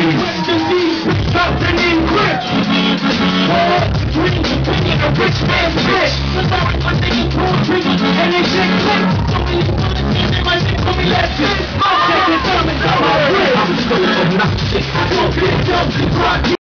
A rich man's bitch. I'm thinking poetry and they shit clips. So many bullets in my shit, call me left shit. I'm checking diamonds on my wrist. I'm so obnoxious. I don't get dumb.